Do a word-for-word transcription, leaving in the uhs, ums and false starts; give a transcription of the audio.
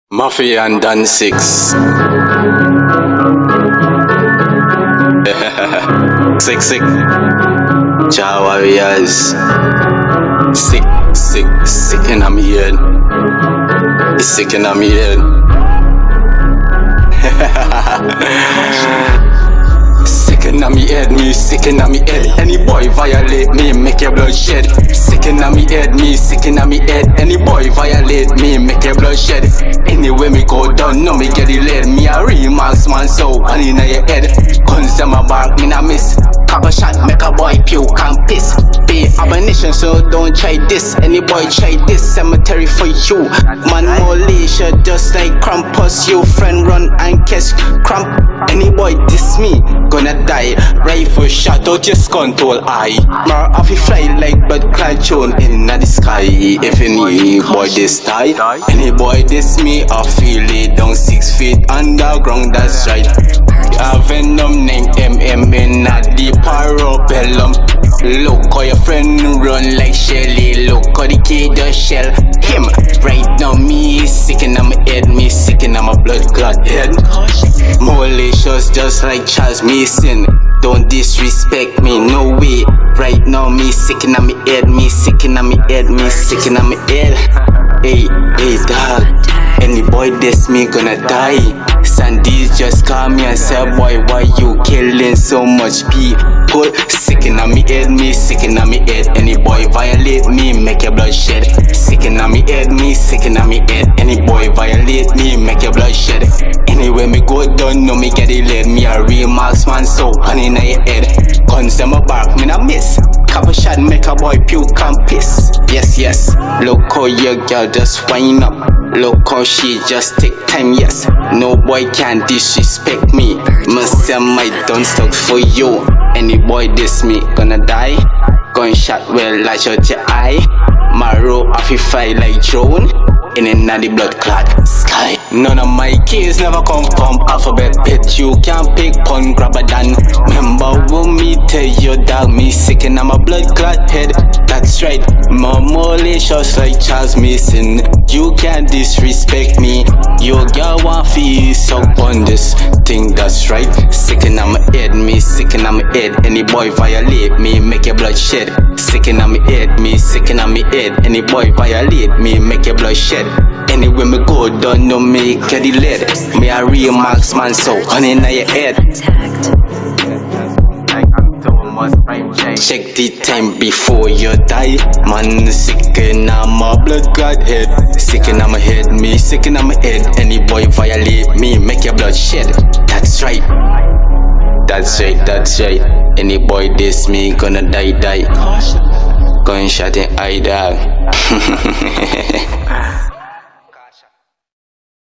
Mafia and Dan six. Sick, sick. Jah warriors. Sick, sick, sick in my head. It's sick in my head. Sick in my head, me sick in my head. Any boy violate me, make your blood shed. Sick in my head, me sick in my head. Any boy violate me, make your blood shed. Anyway me go down, no me get it lead. Me a real marksman, so one in your head. Guns in my back, me na miss. Pop a shot, make a boy puke and piss. Be abomination, so don't try this. Any boy try this, cemetery for you. Man militia, just like Krampus. You friend run and catch cramp. Any boy diss me, gonna die. Rifle shot out your control eye. More of you fly like bird cloud tune in the sky. If any boy this die, any boy diss me, I feel it down six feet underground, that's right. A Venom named M M in a deep parabellum. Look how your friend run like Shelly. Look how the kid just shell him. Right now me sick in my head, me sick in my blood clot head. Malicious just like Charles Mason. Don't disrespect me, no way. Right now me sick in my head, me sick in my head, me sick in my head. Hey, hey dog, any boy diss me gonna die. Sandy's just call me and say, boy, why you killing so much people? Sick in my head, me sick in my head. Any boy violate me, make your blood shed. Sick in my head, me sick in my head. Any boy violate me, make your blood shed. Anyway me go down, no me get it lead. Me a real marksman, so honey in your head. Guns in my back, me na miss. Couple shot make a boy puke and piss. Yes, yes. Look how your girl just wind up. Look how she just take time, yes. No boy can disrespect me. Must say my don't stuck for you. Any boy diss me, gonna die. Gunshot will light out your eye. Marrow off you fly like drone. In another blood clot sky. None of my kids never come from alphabet pit. You can't pick pun grabber than. Remember when me tell you dog, me sick in my blood clot head. That's right, my malicious like Charles Mason. You can't disrespect me. Your girl want feel suck on this thing, that's right. Sick in my head, me sick in my head. Any boy violate me, make your blood shed. Sick in my head, me sick in my head. Any boy violate me, make your blood shed. Anyway me go down, no me get it lead. Me a real marksman, so honey in your head. Check the time before you die. Man sick in my blood clot head. Sick in my head, me sick in my head. Any boy violate me, make your blood shed. That's right. That's right, that's right. Any boy diss me, gonna die, die. Gunshot in eye dog.